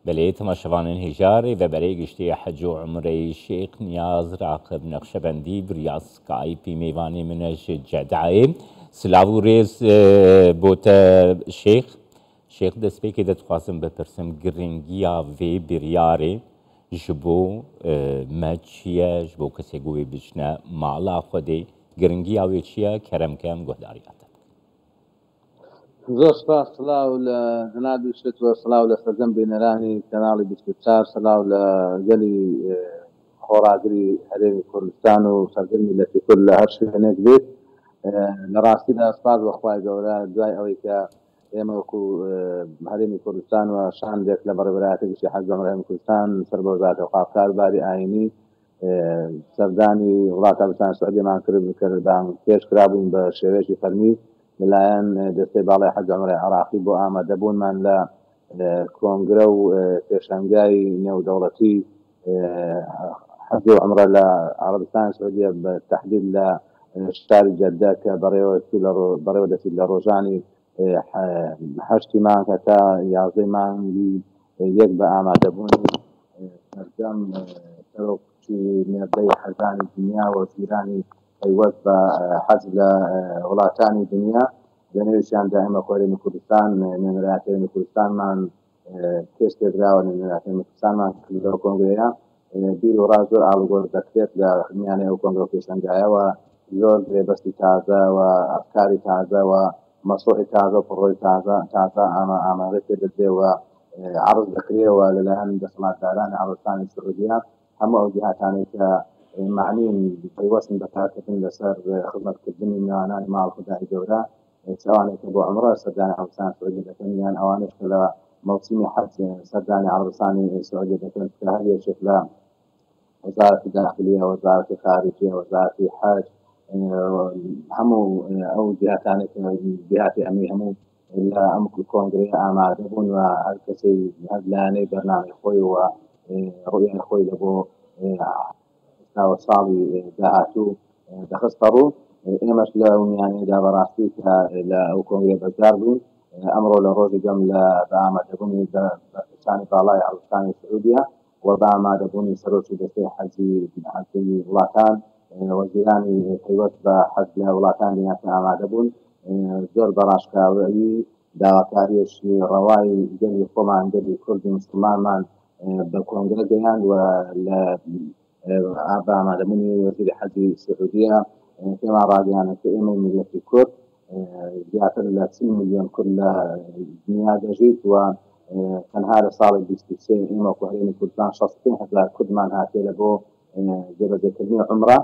بله تماشاوانان هجاری و برای گشتی حج و عمره شیخ نیاز راقب نقشبندی بریا سکایپی میوانی منش جدعی سلاو ریز بوت شیخ دست پیکی دتخواستم بپرسم گرنگیا وی بریاره جبو مچیه جبو کسی گوی بجنه مالا خودی گرنگیا وی چیه کرم کم گهداریات زۆر سپاس سڵاو لە جنابی شتوە سڵاو لە سەرجەم بینەرانی کەناڵی 24 سڵاو لە گەلی خۆراگری هەرێمی کوردستان و سەرجەمی لەتی کورد لە هەر شوێنێک بێت لە ڕاستیدا سپاس بەخوای گەورە دوای ئەوەی کە ئێمە وەکو هەرێمی کوردستان و شاندێک لە بەڕێوەبەرایەتێکی حەج و عومرەی کوردستان سەر بە وەزارەتە ئەوقاف کارباری ئاینی سەردانی وڵاتە عەرەبستانی سعودیەمان کردبان پێش کرابووین بە شێوەیەکی فەرمی لەلایەن دەستەی باڵای حەج و عومرەی عێراقی بۆ ئامادەبوونمان لە کۆنگرە و پێشەنگای نێودەوڵەتی حەج و عومرە لە عەرەبستانی سعودیە بە تەحدید لە شاری جەدە کە بەڕێوە دەچێت لە ڕۆژانی 8 مانگ تا 11 مانگی یەک بە ئامادەبوونی سەرجەم سەرۆکی نێردەی حەجانی دنیا و وەزیرانی پەیوەست بە حەج لە وڵاتانی دنیا لەنێویشیان دائمە هەرێمی کوردستان نوێنەرایەتی هەرێمی کوردستانمان کێش پێدراوە نوێنەرایەتی هەرێمی کوردستانمان لەو کۆنگرەیە بیر و ڕاز زۆر ئاڵوگۆڕ دەکرێت لە میانەی ئەو کۆنگرە پێشەنگایەوە زۆر درێبەستی تازە و ئەفکاری تازە و مەسۆحی تازە و پڕۆی تازە ئامادە پێدەدرێەوە عەرض دەکرێەوە لەلایەن دەسەڵاتدارانی عەرەبستانی سعودیە هەموو ئەو جیهاتانەی کە معنین پەیوەستن بە کارکردن لەسەر خزمەتکردنی میوانانی ماڵ خودای گەورە چاوانێک کە بۆ عومرە سەردانی عەرەبستانی سعودی دەکەن یان ئەوانش کە لە موسمی حەج سەردانی عەرەبستانی سعودی دەکەن کە هەر یەکێک لە وەزارەتی داخلیە وەزارەتی خارجیە وەزارەتی حەج هەموو ئەو جیهاتانێک جیهاتی ئەمنی هەموو لە ئەم کۆنگرەیە ئامادە بوون و هەر کەسەی هەر لایەنەی بەرنامەی خۆی و ڕوئیای خۆی لە بۆ ساڵی داهاتوو دەخستە ڕوو ئێمەش لە میانەیەدا بەڕاستی کە لە ئەو کۆنگرە بەشدار بوون ئەمڕۆ لە ڕۆژی دەم لە بە ئامادەبوونی بەشانی باڵای عەرەبستانی سعودیە و بە ئامادەبوونی سەرۆکی دەستەی حەجی وڵاتان وەزیرانی پەیوەست بە حەج لە وڵاتان دنیا کە ئامادە بوون زۆر بەڕاشکاوی داواکاریەشی ڕەوای گەلی خۆمان گەلی کوردی موسڵمانمان بە کۆنگرە گەیاند و لە ئابا ئامادەبوونی وەزیری حەجی سعودیە پێمان ڕاگەیاند کە ئێمە میلەتی کورد زیاتر لە 30 میلیۆن کورد لە دنیا دەژیت و تەنها لە ساڵی 23 ئێمە وەکو هەرێمی کوردستان 65,000 کوردمان هاتێ لە بۆ جێبەجێکردنی عومرە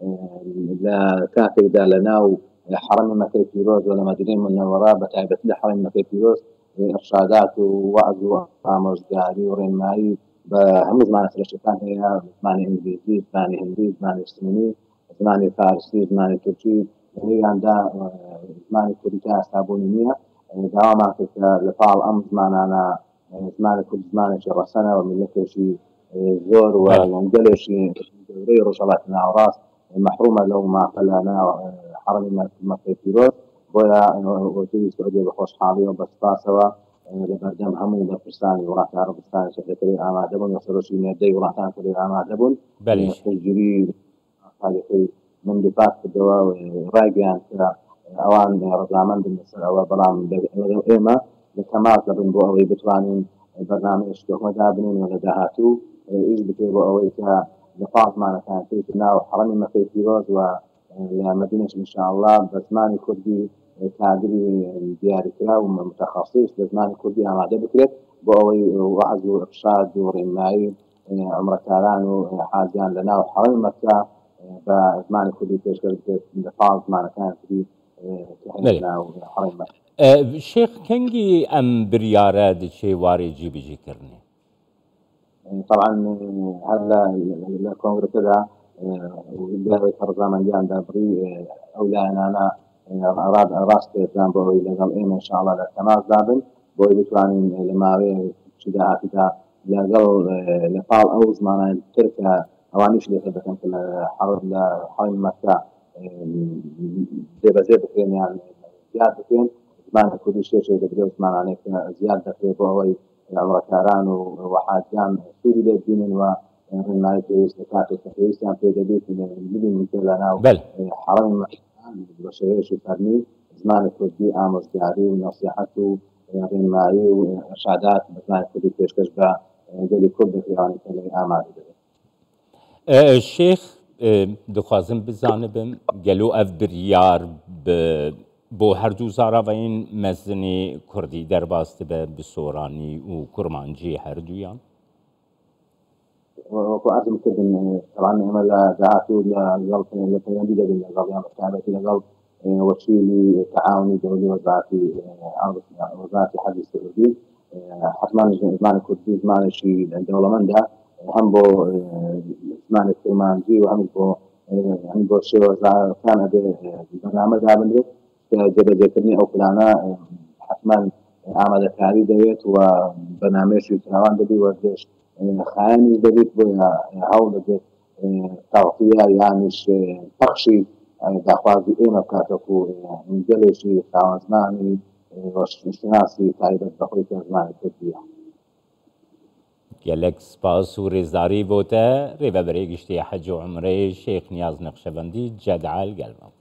لە کاتێکدا لە ناو حرەمی مەکەی پیرۆز و لە مەدینەی منەوەرە بەتایبەتی لە حرەمی مەکەی پیرۆز ئەرشادات و وەعز و ئامۆژگاری و ڕێنمایی بە هەموو زمانە سەرشتەکان هەیە زمانی ئینگلیزی زمانی هیندی زمانی سوێنی زمانی فارسی زمانی تورکی لەنێویاندا زمانی کوردی تا ئێستابوونی نییە داوامان کرد کە لەپاڵ ئەم زمانانە زمانی کورد زمانێکی ڕەسەنە و میلەتێکی زۆر و گەلێکی گەورەی ڕۆژهەڵاتی ناوەڕاست محرومە لەو مافە لە ناو حرەمی مەکەی پیرۆز بۆیە وەزیری سعودیە بە خۆشحاڵی و بە سوپاسەوە لەبەردەم هەموو بەرپرسانی وڵاتی عەرەبستانی سعودیەکەی ئامادە بوون و سەرۆکی نێردەی وڵاتان کردی ئامادە بوون پشتگیری تاریخی من دووپات کردەوە ڕایگەیان کە ئەوان ڕەزامەندن لەسەر ئەوە بەڵام ئێمە لە تەماس دەبن بۆ ئەوەی بتوانین بەرنامەیەکی تۆمەدا بنین و لە داهاتوو ئیش بکرێت بۆ ئەوەی کە لە پاڵزمانەکان تر ناو حرەمی مەکەی پیرۆز و لە مەدینەش ئینشاءالله بە زمانی کوردی کادری دیاریکرا و متخصص لە زمانی کوردی ئامادە بکرێت بۆ ئەوەی وەعز و ئەرشاد و ڕێنمایی عومرەکاران و حاجیان لە ناو حرەمی مەکە بە زمانی کوردی پێشکەش بکرێت لە پاڵ زمانەکان تری ناو حرەمی مەکە. شیخ کەنگی ئەم بریارە دچێ وارێجی بجێکردنی طبعا هلا الكونغرس كذا بهوي فرزامنديان دابري او لا انا راس بيتان بوي لقل ايم ان شاء الله للتماس دابن بوي بتوانين لماوي شداعات دا لقل لفال او زمان تركا اوانيش اللي خدتن في حرم مكة ديبا زيد بكين يعني زياد بكين زمان كل شيء دبري زمان عليك زياد بكين بوي عمرەکاران و حاجیان سوودی لێ ببینن و ڕێنمایی پێویستە کاتێک کە پێویستیان پێ دەبێت ببینن کە لە ناو حەڕەمی مەککە بە شێوەیەکی فەرمی زمانی کوردی ئامۆژگاری و نەسیحەت و ڕێنمایی و ئەرشادات بە زمانی کوردی پێشکەش بە گەلی کورد دەکرێوانی کە لێ ئامادە دەبێت. شێخ دخوازم بزانبم گەلو ئەف بریار بۆ هەردوو زاراوەین مەزنی کوردی دەرباست بە بسۆرانی و کورمانجی هەردوویان؟ وەکو عەرزم کردم طبعا ئێمە لە داهاتوو لە پەیوەندی دەبین لەگەڵ یان بەتابەتی لەگەڵ وەکیلی تعاونی دەولی وەزارەتی حەجی سعودی حتما زمانی کوردی زمانێکی دەوڵەمەندە هەم بۆ زمانی کورمانجی و هەم بۆ شێوەزارەکان ئەبێ بەرنامە دابنرێت کە جێبەجێکردنی ئەو پلانە حتما ئامادەکاری دەوێت و بەنامەیەکی فراوان دەبێت وەردێش خایەنیش دەبێت بۆ هەوڵ دەبێت تەغطیە یانیش پەخشی داخوازی ئێمە بکاتەکو گەلێکی فراوانزمانی شناسی تایبەت بەخۆی کە زمانی کوردیە. gelek spas û rêzdarî bû te rêveberê giştî hec û umrê Şêx Niyaz Neqşebendî Cedal gelme.